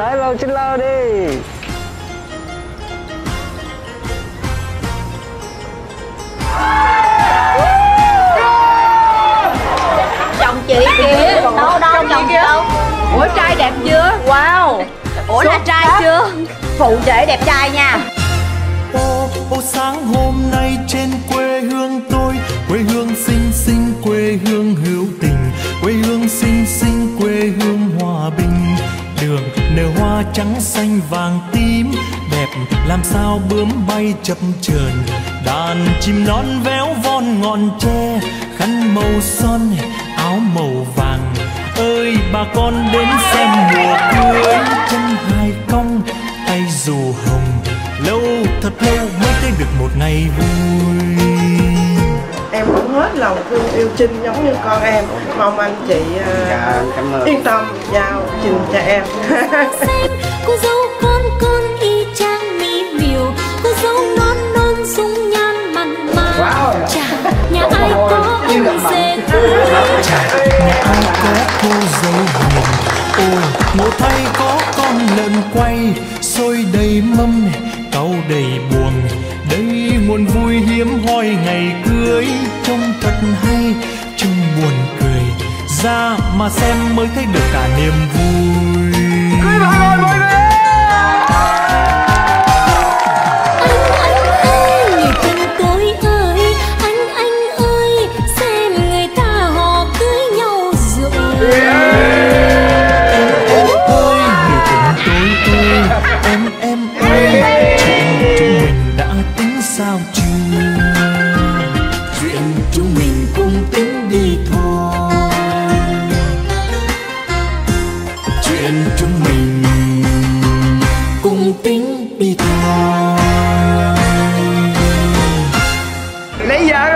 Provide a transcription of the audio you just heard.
Tới lâu xin lâu đi. Chồng chị kìa. Đâu đâu, chồng chị đâu? Ủa trai đẹp chưa? Wow. Ủa là trai chưa? Phụ rể đẹp trai nha. Ô sáng hôm nay trên quê hương tôi, quê hương xinh xinh, quê hương hữu tình, quê hương xinh xinh, quê hương hòa bình. Đường nở hoa trắng xanh vàng tím, đẹp làm sao bướm bay chập chờn. Đàn chim non véo von ngọn tre, khăn màu son áo màu vàng. Ơi bà con đến xem mùa cưới, chân hai cong tay dù hồng. Lâu thật lâu mới thấy được một ngày vui. Em cũng hết lòng thương yêu Trinh giống như con em. Mong anh chị yên tâm giao Trinh cho em. Cô dâu con y chang mỹ miều, cô dâu non non dung nhan mặn mà. Chà, nhà ai có ông rể cưới, Nhà ai có cô dâu hiền. Ồ ngộ thay có con lợn quay, xôi đầy mâm cau đầy buồng. Đây nguồn vui hiếm hoi ngày cưới, trông thật hay trông buồn cười. Ra mà xem mới thấy được cả niềm vui. Cưới vợ rồi mọi người. anh ơi người thân tôi ơi, anh ơi xem người ta họ cưới nhau rồi. Em ơi, chuyện chúng mình đã tính sao chưa? Chuyện chúng mình cùng tính đi thôi. Chuyện chúng mình cùng tính đi thôi. Lấy vợ